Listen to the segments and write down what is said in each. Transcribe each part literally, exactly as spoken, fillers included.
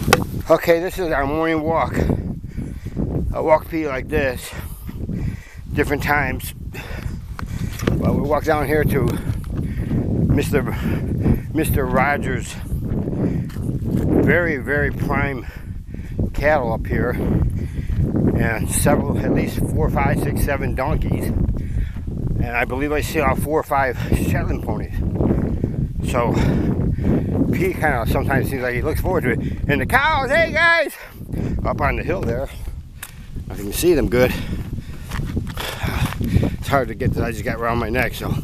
Okay, this is our morning walk. I walk Petey like this, different times. Well, we walk down here to Mister Mister Rogers' very, very prime cattle up here, and several, at least four, five, six, seven donkeys, and I believe I see about four or five Shetland ponies. So Petey kind of sometimes seems like he looks forward to it. And the cows, hey guys, up on the hill there. I can see them good. It's hard to get this. I just got around my neck, so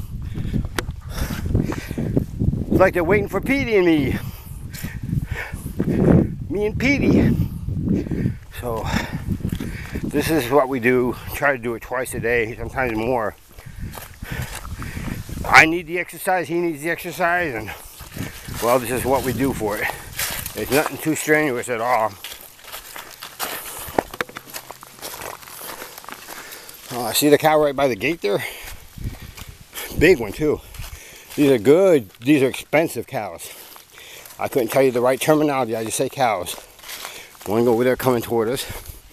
it's like they're waiting for Petey and me. Me and Petey. So this is what we do. Try to do it twice a day, sometimes more. I need the exercise, he needs the exercise, and well, this is what we do for it. It's nothing too strenuous at all. Oh, I see the cow right by the gate there. Big one too. These are good, these are expensive cows. I couldn't tell you the right terminology, I just say cows. One over there coming toward us.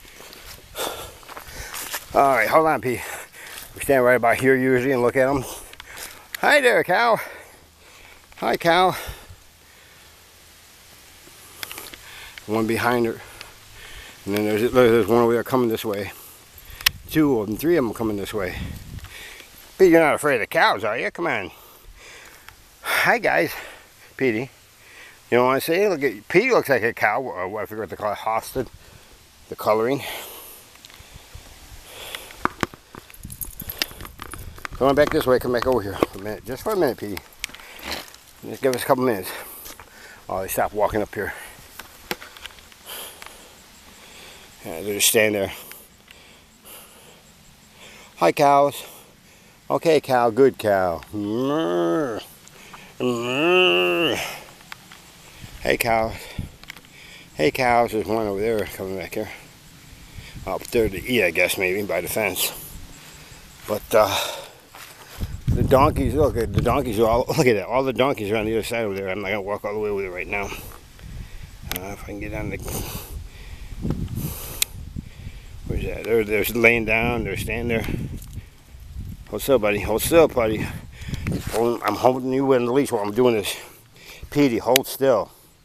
Alright, hold on, P. We stand right about here usually and look at them. Hi there, cow. Hi, cow. One behind her. And then there's, there's one over there coming this way. Two of them, three of them coming this way. But you're not afraid of the cows, are you? Come on. Hi, guys. Petey. You know what I say? Look at Petey looks like a cow, or what I forget what they call it, hosted. The coloring. Come on back this way, come back over here for a minute. Just for a minute, Petey. Just give us a couple minutes. Oh, they stopped walking up here. Yeah, they just stand there. Hi, cows. Okay, cow, good cow. Hey, cows. Hey, cows. There's one over there coming back here. Up there to eat, I guess, maybe, by the fence. But, uh... the donkeys, look at the donkeys are all, look at that, all the donkeys are on the other side over there. I'm not going to walk all the way with it right now. Uh, if I can get on the, where's that? They're, they're laying down, they're standing there. Hold still, buddy, hold still, buddy. I'm holding you in the leash while I'm doing this. Petey, hold still.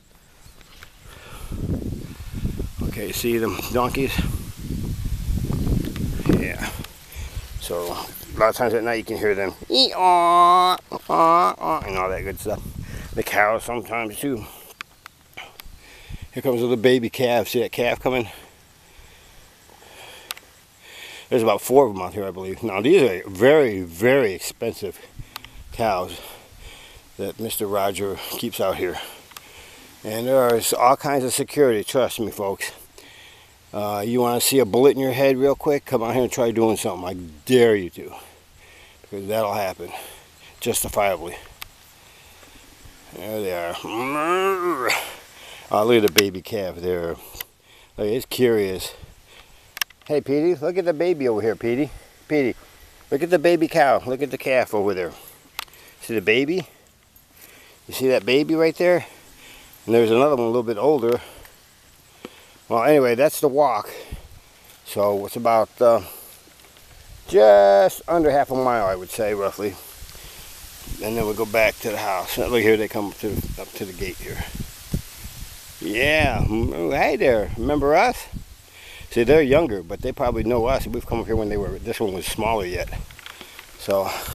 Okay, see them donkeys? Yeah. So, a lot of times at night you can hear them ee-aw, aw, aw, and all that good stuff. The cows sometimes too. Here comes a little baby calf. See that calf coming? There's about four of them out here, I believe. Now these are very, very expensive cows that Mister Roger keeps out here. And there is all kinds of security, trust me folks. Uh, you want to see a bullet in your head real quick? Come out here and try doing something. I dare you to. Because that'll happen. Justifiably. There they are. Oh, look at the baby calf there. Look, it's curious. Hey, Petey, look at the baby over here, Petey. Petey, look at the baby cow. Look at the calf over there. See the baby? You see that baby right there? And there's another one a little bit older. Well, anyway, that's the walk. So it's about uh, just under half a mile, I would say, roughly. And then we'll go back to the house. Look here, they come up to, up to the gate here. Yeah, hey there, remember us? See, they're younger, but they probably know us. We've come up here when they were, this one was smaller yet. So